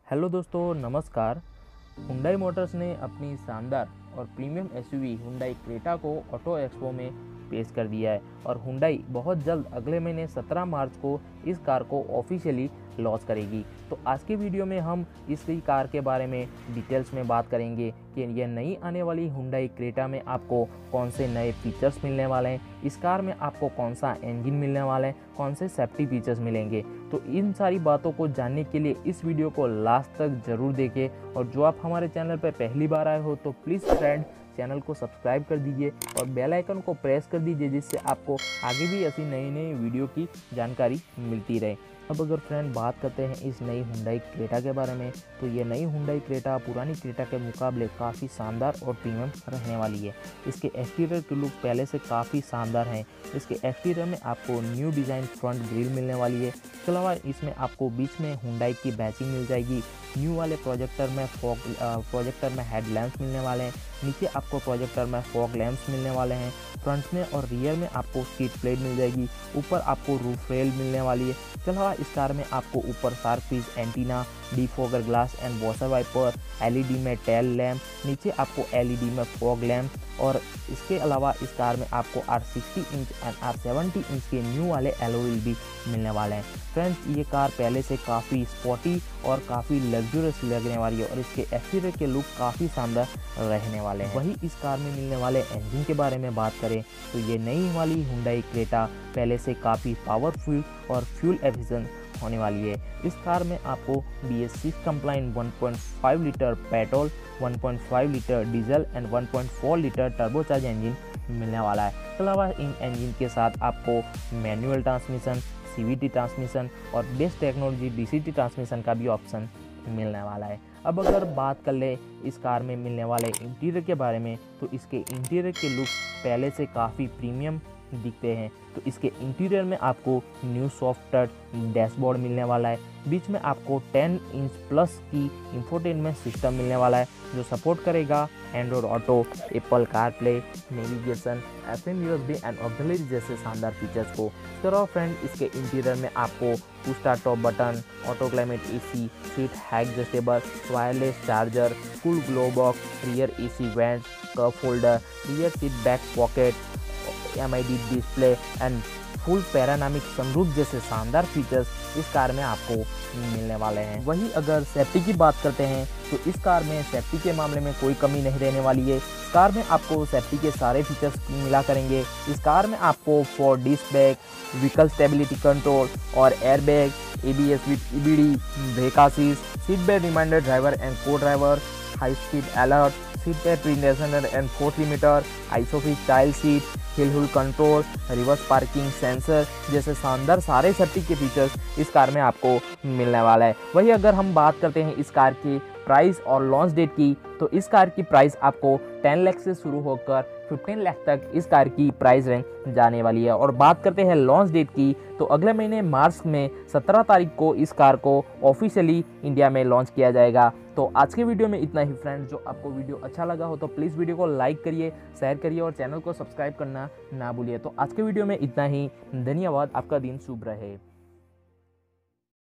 Hello दोस्तों, नमस्कार। Hyundai Motors ने अपनी शानदार और प्रीमियम एसयूवी हुंडई क्रेटा को ऑटो एक्सपो में पेश कर दिया है और हुंडई बहुत जल्द अगले महीने 17 मार्च को इस कार को ऑफिशियली लॉन्च करेगी। तो आज के वीडियो में हम इसी कार के बारे में डिटेल्स में बात करेंगे कि यह नई आने वाली हुंडई क्रेटा में आपको कौन से नए फीचर्स मिलने वाले हैं, इस कार में आपको कौन सा इंजन मिलने वाला है, कौन से सेफ्टी फीचर्स मिलेंगे। तो इन सारी बातों को जानने के लिए इस वीडियो को लास्ट तक ज़रूर देखें और जो आप हमारे चैनल पर पहली बार आए हो तो प्लीज़ फ्रेंड चैनल को सब्सक्राइब कर दीजिए और बेल आइकन को प्रेस कर दीजिए, जिससे आपको आगे भी ऐसी नई नई वीडियो की जानकारी मिलती रहे। अब अगर फ्रेंड बात करते हैं इस नई हुंडई क्रेटा के बारे में, तो ये नई हुंडई क्रेटा पुरानी क्रेटा के मुकाबले काफ़ी शानदार और प्रीमियम रहने वाली है। इसके एक्सटीरियर की लुक पहले से काफ़ी शानदार है। इसके एक्सटीरियर में आपको न्यू डिज़ाइन फ्रंट ग्रिल मिलने वाली है। इसके अलावा इसमें आपको बीच में हुंडई की बैचिंग मिल जाएगी। न्यू वाले प्रोजेक्टर में हेड लैंप्स मिलने वाले हैं। नीचे आपको प्रोजेक्टर में फॉग लैंप्स मिलने वाले हैं। फ्रंट में और रियर में आपको सीट प्लेट मिल जाएगी। ऊपर आपको रूफ रेल मिलने वाली है। इसके अलावा इस कार में आपको ऊपर shark fish antenna, defogger glass and washer wiper, LED में टेल लैम्प, नीचे आपको एलईडी में फॉग लैम्प और इसके अलावा इस कार में आपको R60 inch and R70 inch के न्यू वाले एलॉय व्हील भी मिलने वाले हैं। फ्रेंड्स, ये कार पहले से काफ़ी स्पोर्टी और काफ़ी लग्जरियस लगने वाली है और इसके एक्सटीरियर के लुक काफ़ी शानदार रहने वाले हैं। वही इस कार में मिलने वाले इंजन के बारे में बात करें तो ये नई वाली हुंडई क्रेटा पहले से काफ़ी पावरफुल और फ्यूल एफिशिएंट होने वाली है। इस कार में आपको BS6 compliant 1.5 litre petrol, 1.5 litre diesel and 1.4 litre turbocharge engine मिलने वाला है। इसके अलावा इन इंजन के साथ आपको मैनुअल ट्रांसमिशन, CVT ट्रांसमिशन और बेस्ट टेक्नोलॉजी DCT ट्रांसमिशन का भी ऑप्शन मिलने वाला है। अब अगर बात कर ले इस कार में मिलने वाले इंटीरियर के बारे में, तो इसके इंटीरियर के लुक पहले से काफ़ी प्रीमियम दिखते हैं। तो इसके इंटीरियर में आपको न्यू सॉफ्ट टच डैशबोर्ड मिलने वाला है। बीच में आपको 10 इंच प्लस की इंफोटेनमेंट सिस्टम मिलने वाला है जो सपोर्ट करेगा Android auto, Apple CarPlay, navigation, FM USB and auxiliary जैसे शानदार फीचर्स को। तो फ्रेंड, इसके इंटीरियर में आपको push start top button, auto climate AC, seat height adjustable, wireless charger, full glove box, rear AC vent, cup holder, rear seat back pocket, MID display and full panoramic sunroof जैसे शानदार features इस car में आपको मिलने वाले हैं। वहीं अगर सेफ्टी की बात करते हैं तो इस कार में सेफ्टी के मामले में कोई कमी नहीं रहने वाली है। इस कार में आपको सेफ्टी के सारे फीचर्स मिला करेंगे। इस कार में आपको 4 disc brake, vehicle stability control और airbag, ABS with EBD, brake assist, seat belt reminder driver and co driver, high speed alert, seat belt retention and 4 metre, isofix style seat, hill hold control, reverse parking sensor जैसे शानदार सारे safety के features इस car में आपको मिलने वाला है। वही अगर हम बात करते हैं इस कार की प्राइस और लॉन्च डेट की, तो इस कार की प्राइस आपको 10 लाख से शुरू होकर 15 लाख तक इस कार की प्राइस रेंज जाने वाली है। और बात करते हैं लॉन्च डेट की, तो अगले महीने मार्च में 17 तारीख को इस कार को ऑफिशियली इंडिया में लॉन्च किया जाएगा। तो आज के वीडियो में इतना ही फ्रेंड्स। जो आपको वीडियो अच्छा लगा हो तो प्लीज़ वीडियो को लाइक करिए, शेयर करिए और चैनल को सब्सक्राइब करना ना भूलिए। तो आज के वीडियो में इतना ही। धन्यवाद। आपका दिन शुभ रहे।